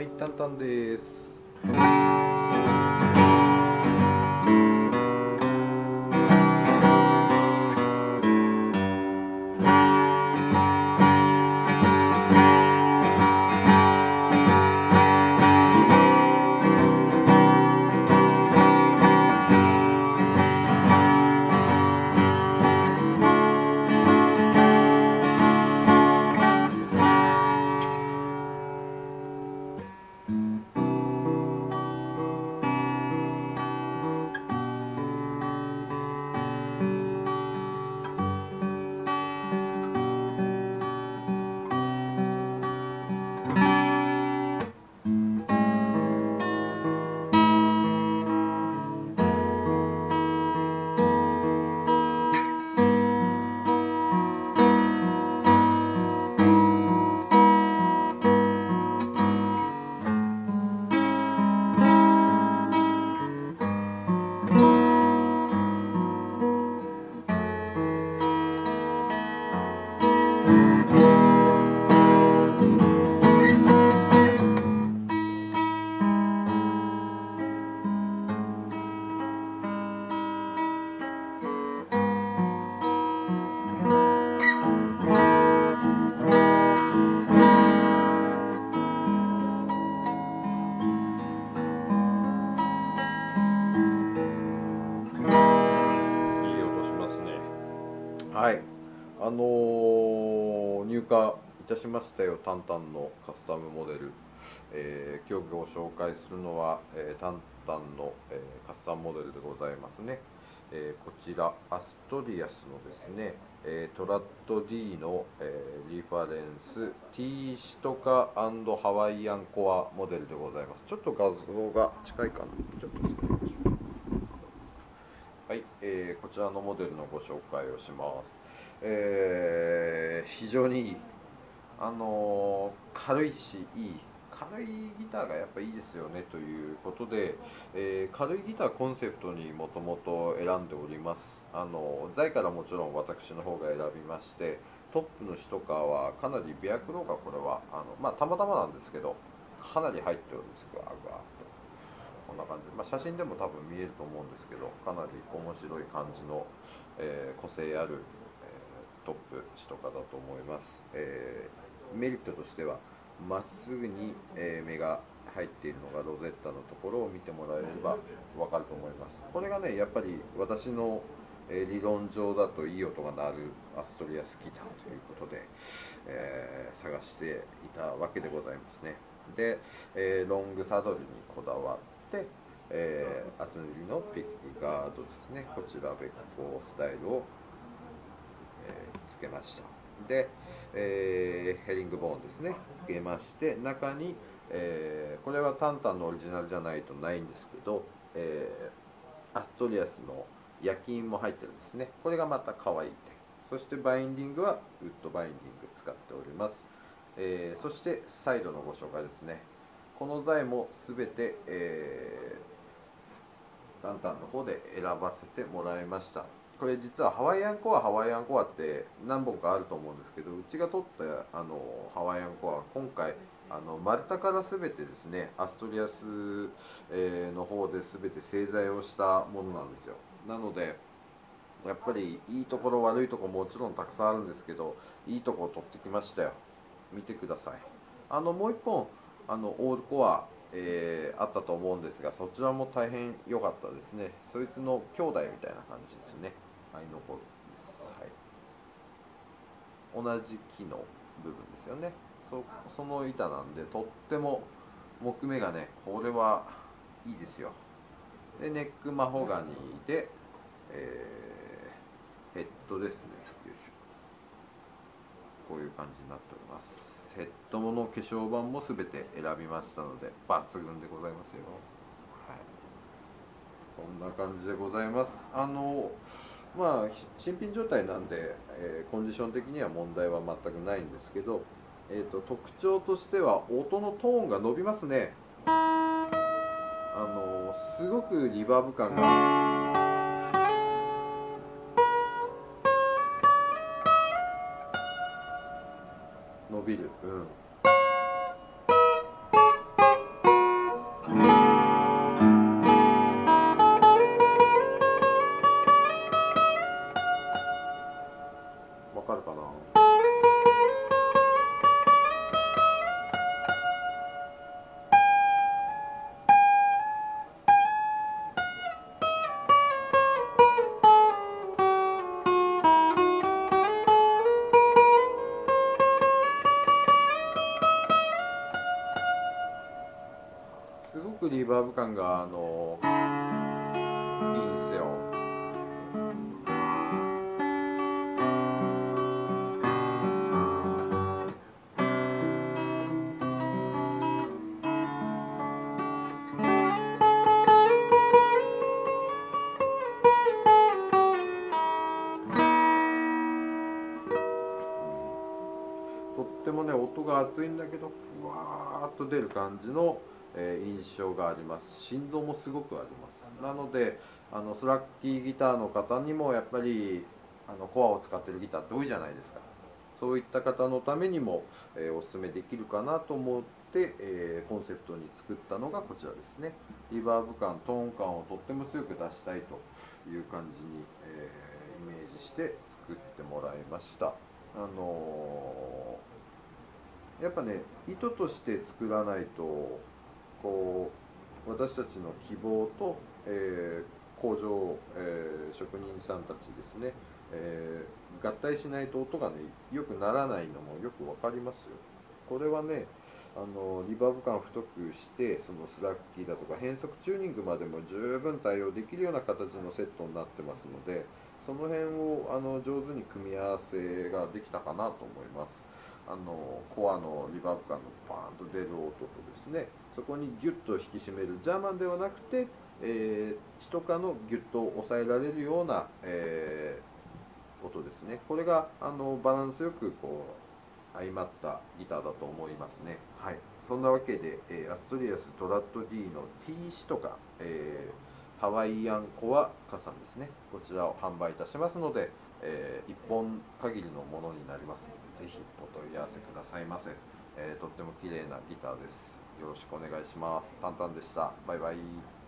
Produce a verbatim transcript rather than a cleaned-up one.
はい、タンタンです。はい、あのー、入荷いたしましたよ、タンタンのカスタムモデル。えー、今日ご紹介するのは、えー、タンタンの、えー、カスタムモデルでございますね。えー、こちら、アストリアスのですね、えー、トラッド D の、えー、リファレンス T シトカ&ハワイアンコアモデルでございます。ちょっと画像が近いかな、ちょっと失礼しましょう。はい、えー、こちらのモデルのご紹介をします。えー、非常にいい、あのー、軽いしいい、軽いギターがやっぱいいですよねということで、えー、軽いギターコンセプトにもともと選んでおります。あのー、材からもちろん私の方が選びまして、トップのシトカーはかなりベアクローがこれはあの、まあ、たまたまなんですけど、かなり入ってるんですよ、ガーガーと。こんな感じ、まあ、写真でも多分見えると思うんですけど、かなり面白い感じの、えー、個性ある、えー、トップシトカだと思います。えー、メリットとしてはまっすぐに、えー、目が入っているのがロゼッタのところを見てもらえれば分かると思います。これがねやっぱり私の、えー、理論上だといい音が鳴るアストリアスギターということで、えー、探していたわけでございますね。で、えー、ロングサドルにこだわって、えー、厚塗りのピックガードですね、こちらべっ甲スタイルを、えー、つけました。で、えー、ヘリングボーンですねつけまして、中に、えー、これはタンタンのオリジナルじゃないとないんですけど、えー、アストリアスの焼き印も入ってるんですね。これがまた可愛い点。そしてバインディングはウッドバインディング使っております。えー、そしてサイドのご紹介ですね。この材もすべて、えー、タンタンの方で選ばせてもらいました。これ実はハワイアンコアハワイアンコアって何本かあると思うんですけど、うちが取ったあのハワイアンコアは今回あの丸太から全てですね、アストリアス、えー、の方で全て製材をしたものなんですよ。なのでやっぱりいいところ悪いところもちろんたくさんあるんですけど、いいところを取ってきましたよ。見てください。あのもう一本あのオールコア、えー、あったと思うんですが、そちらも大変良かったですね。そいつの兄弟みたいな感じですね。アイノコルです。はい、同じ木の部分ですよね。 そ, その板なんで、とっても木目がね、これはいいですよ。でネックマホガニーで、えー、ヘッドですね。よいしょ、こういう感じになっております。ヘッドの化粧板も全て選びましたので抜群でございますよ。はい、こんな感じでございます。あのまあ新品状態なんで、えー、コンディション的には問題は全くないんですけど、えーと、特徴としては音のトーンが伸びますね。あのすごくリバーブ感が伸びる、うん、 くリバーブ感があのいいんですよ。とってもね音が厚いんだけどふわーっと出る感じの、えー印象があります。振動もすごくあります。なのであのスラッキーギターの方にもやっぱりあのコアを使ってるギターって多いじゃないですか。そういった方のためにも、えーおすすめできるかなと思って、えーコンセプトに作ったのがこちらですね。リバーブ感、トーン感をとっても強く出したいという感じに、えーイメージして作ってもらいました。あのーやっぱね意図として作らないとこう私たちの希望と、えー工場、えー職人さんたちですね、えー合体しないと音がね良くならないのもよくわかりますよ。これはねあのリバーブ感を太くしてそのスラッキーだとか変速チューニングまでも十分対応できるような形のセットになってますので、その辺をあの上手に組み合わせができたかなと思います。あのコアのリバーブ感のパーンと出る音とですね、そこにギュッと引き締めるジャーマンではなくて、えー、血とかのギュッと抑えられるような、えー音ですね。これがあのバランスよくこう相まったギターだと思いますね。はい、そんなわけで、えーアストリアストラット D の T シとか、えーハワイアンコアカサンですね、こちらを販売いたしますので、えー、いっぽん限りのものになりますので、ぜひお問い合わせくださいませ。えーとっても綺麗なギターです。よろしくお願いします。タンタンでした。バイバイ。